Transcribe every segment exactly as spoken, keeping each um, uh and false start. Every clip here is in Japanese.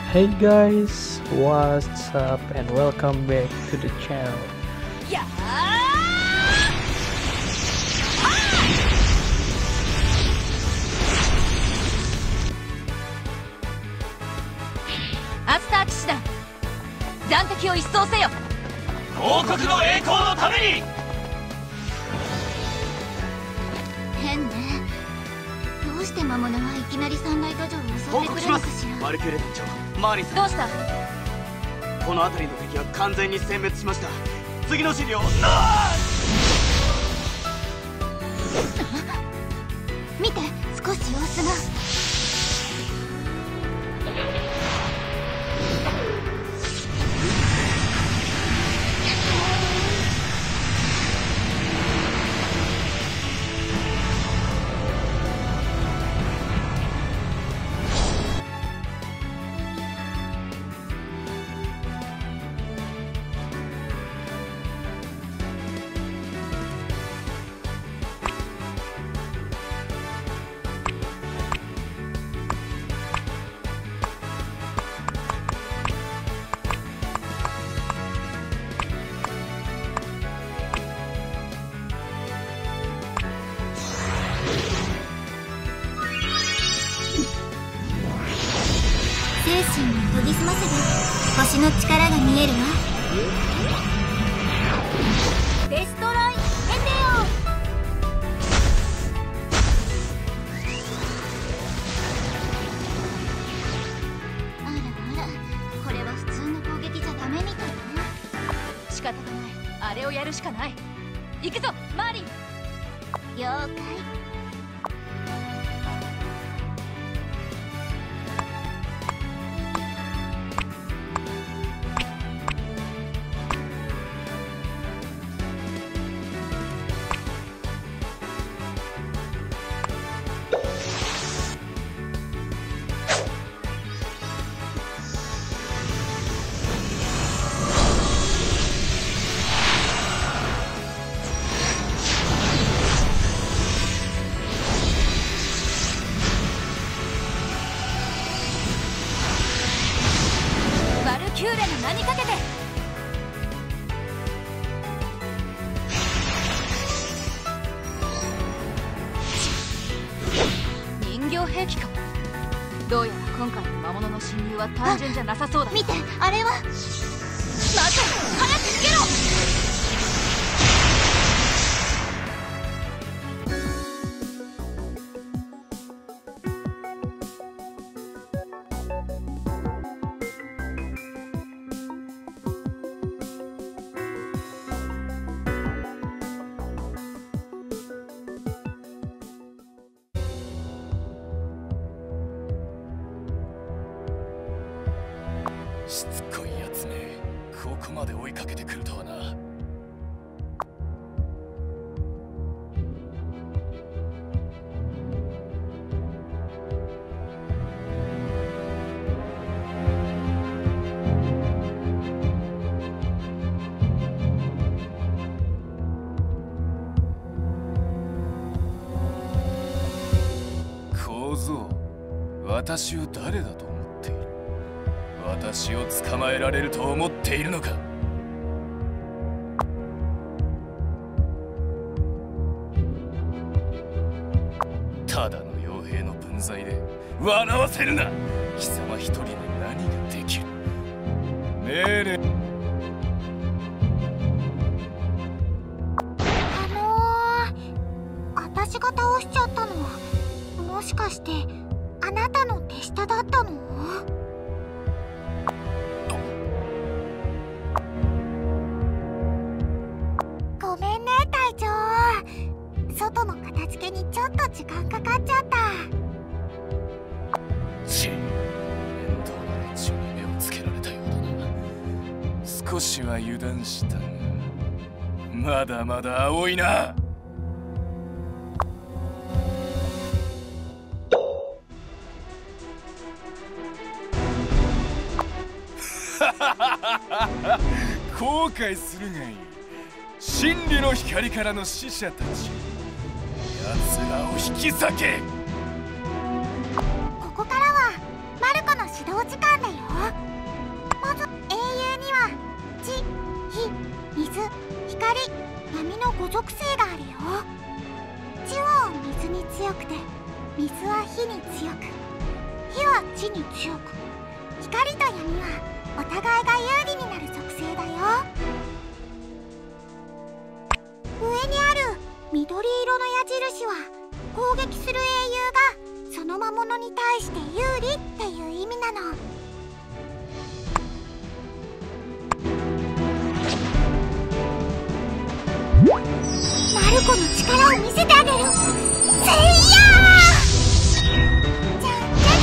Hey guys, what's up and welcome back to the channel. Yeah. アスター騎士団、残敵を一掃せよ。 王国の栄光のために。 変ね。どうして魔物はいきなり三大土壌を襲ってくるのかしら。 マルキューレ隊長、マーリンさん。 どうした？ この辺りの敵は完全に殲滅しました。次の資料。 見て、少し様子が。精神を研ぎ澄ませば星の力が見えるわ。デストロイエテオ。あらあら、これは普通の攻撃じゃダメみたいな。 仕方がない、あれをやるしかない。行くぞマーリン。 了解。 キューレの名にかけて。人形兵器か。どうやら今回の魔物の侵入は単純じゃなさそうだ。 見て、あれは。まず早く逃げろ。 しつこいやつめ、ここまで追いかけてくるとはな。小僧、私を誰だと思っている？私を捕まえられると思っているのか？ただの傭兵の分際で笑わせるな。貴様一人で何ができる？命令。 あのー、私が倒しちゃったのはもしかしてあなたの手下だったの？ごめんね隊長、外の片付けにちょっと時間かかっちゃった。 ち、面倒な連中に目をつけられたようだな。少しは油断したがまだまだ青いな。後悔するがいい。真理の光からの使者たち、奴らを引き裂け。 ここからはマルコの指導時間だよ。 地、火、水、光、闇のご属性があるよ。地は水に強くて、水は火に強く、火は地に強く、光と闇はお互いが有利になる属性だよ。上にある緑色の矢印は攻撃する英雄がその魔物に対して有利っていう意味なの。マルコの力を見せてあげる。せいやー！じゃんじゃじ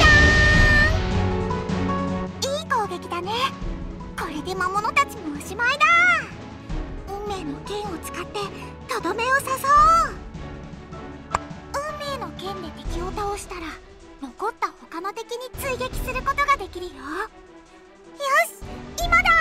ゃーん！いい攻撃だね。これで魔物たちもおしまいだ。運命の剣を使ってとどめを刺そう。運命の剣で敵を倒したら残った他の敵に追撃することができるよ。よし、今だ。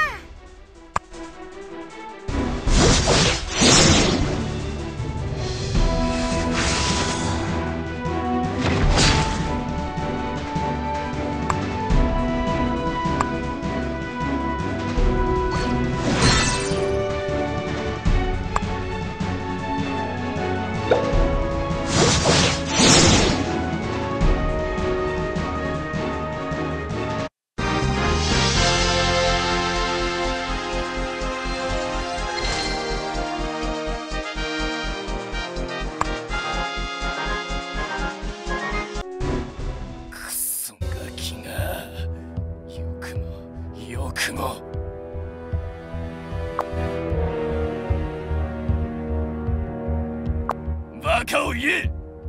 バカを言え。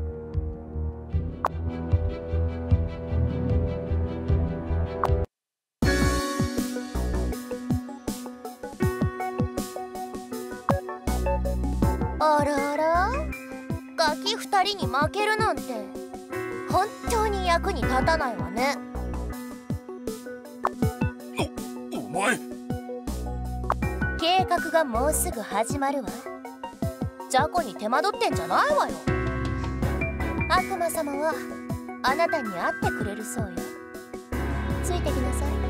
あらあら、ガキ二人に負けるなんて本当に役に立たないわね。 お、お前。 計画がもうすぐ始まるわ。雑魚に手間取ってんじゃないわよ。悪魔様はあなたに会ってくれるそうよ。ついてきなさい。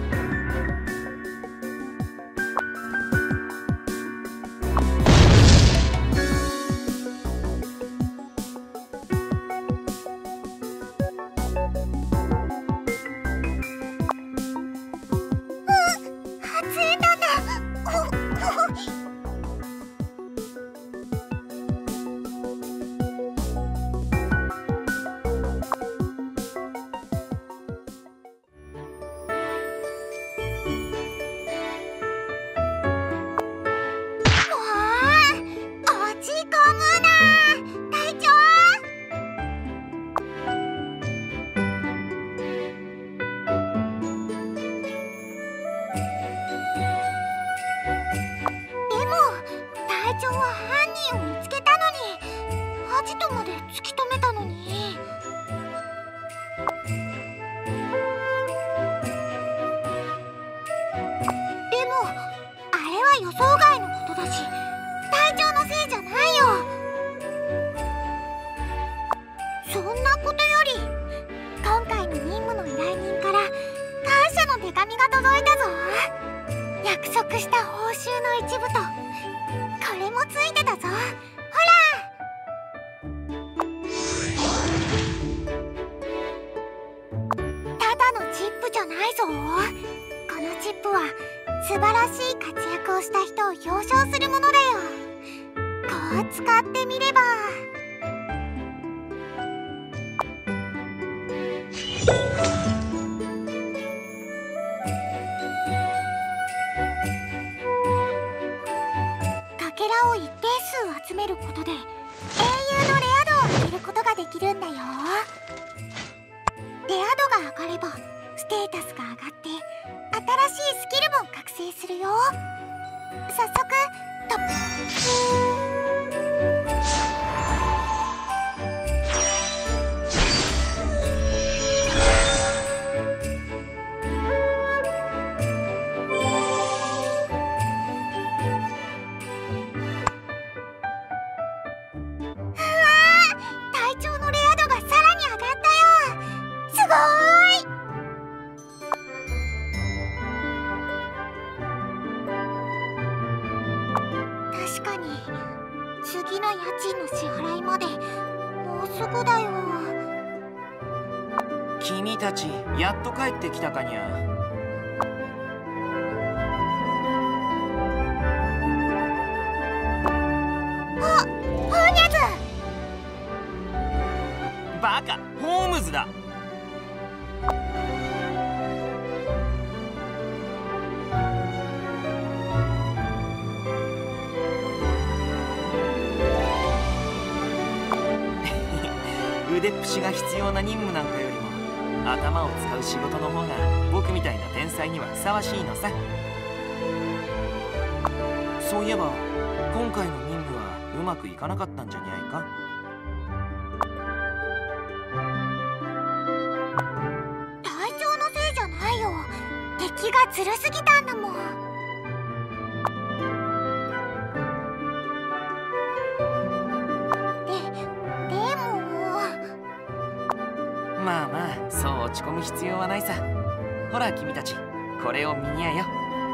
素晴らしい活躍をした人を表彰するものだよ。こう使ってみれば。かけらを一定数集めることで英雄のレア度を上げることができるんだよ。レア度が上がればステータスが上がって新しいスキルも覚醒するよ。早速トップすぐだよ。 君たちやっと帰ってきたかにゃ。 あ、ホーニャズ。 バカ、ホームズだ。腕っぷしが必要な任務なんかよりも頭を使う仕事の方が僕みたいな天才にはふさわしいのさ。そういえば今回の任務はうまくいかなかったんじゃにゃいか。 隊長のせいじゃないよ。敵がずるすぎたんだもん。 まあまあ、そう落ち込む必要はないさ。ほら君たち、これを見にゃよ。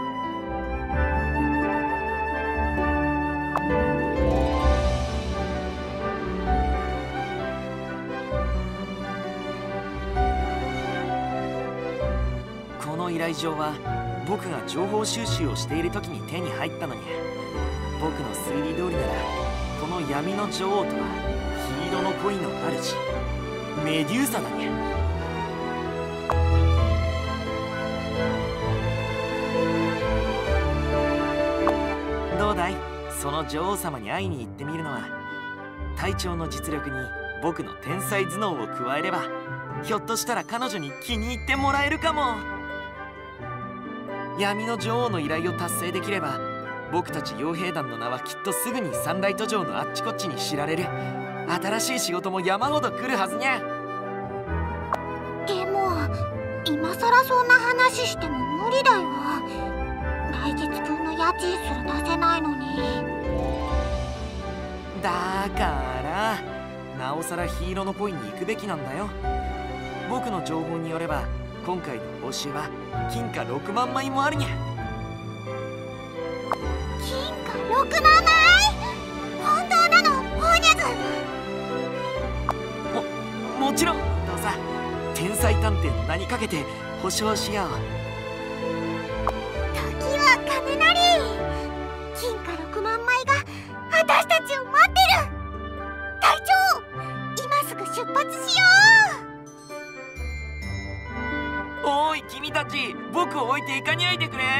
この依頼状は僕が情報収集をしている時に手に入ったのに、僕の推理通りならこの闇の女王とは黄色の恋の主メデューサだにゃ。どうだい、その女王様に会いに行ってみるのは。隊長の実力に僕の天才頭脳を加えれば、ひょっとしたら彼女に気に入ってもらえるかも。闇の女王の依頼を達成できれば、僕たち傭兵団の名はきっとすぐにサンライト城のあっちこっちに知られる。新しい仕事も山ほど来るはずにゃ。 でも今さらそんな話しても無理だよ。来月分の家賃すら出せないのに。 だからなおさらヒーローの恋に行くべきなんだよ。僕の情報によれば今回の報酬は金貨ろくまんまいもあるにゃ。 金貨ろくまんまい？本当なの、ホーニャズ？ も、もちろん。どうさ、天才探偵の名にかけて保証しよう。 時は金なり。金貨ろくまんまいが私たちを待ってる。隊長、今すぐ出発しよう。おい君たち、僕を置いていかにゃいでくれ。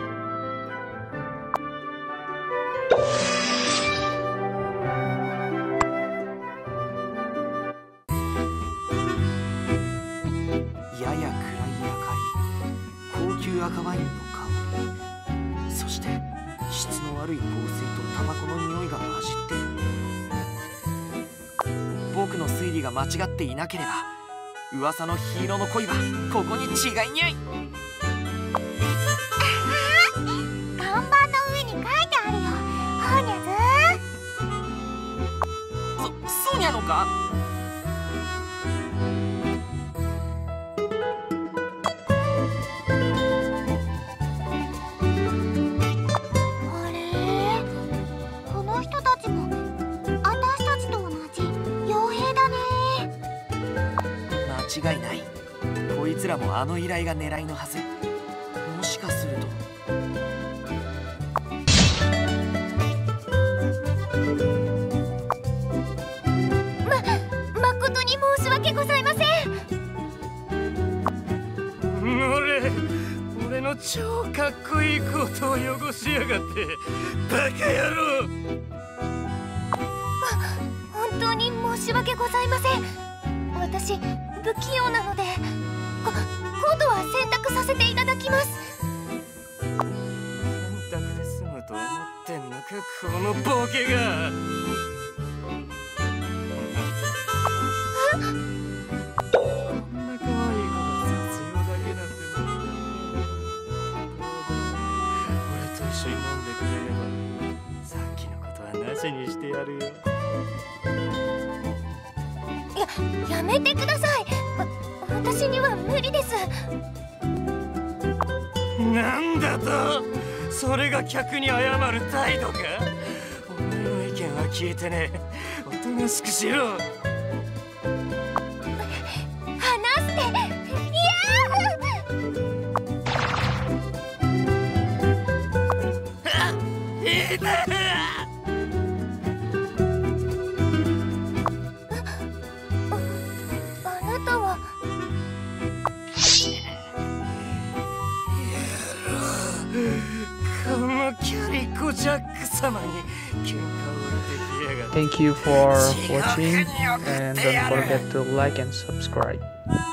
やや暗い明かり、高級赤ワインの香り、そして質の悪い香水とタバコの匂いが混じっている。僕の推理が間違っていなければ、噂のヒーローの恋はここに違いにゃい。 看板の上に書いてあるよ、ホーニャズ。 そ、そうにゃのか？ あれ、この人たちも私たちと同じ傭兵だね。 間違いない。こいつらもあの依頼が狙いのはず。もしかするとま、誠に申し訳ございません。 俺、俺の超かっこいいコートを汚しやがって、バカ野郎。 本当に申し訳ございません。私不器用なので、コ、コートは洗濯させていただきます。 洗濯で済むと思ってんのか、このボケが。こんな可愛い子が雑用だけなんてもう。俺と一緒に飲んでくれれば、さっきのことはなしにしてやるよ。 や、やめてください。わ、私には無理です。 なんだと？それが客に謝る態度か？お前の意見は聞いてねえ。おとなしくしろ。 あなたはこのキャリコジャック様に喧嘩を売ってきやがって。 Thank you for watching and don't forget to like and subscribe.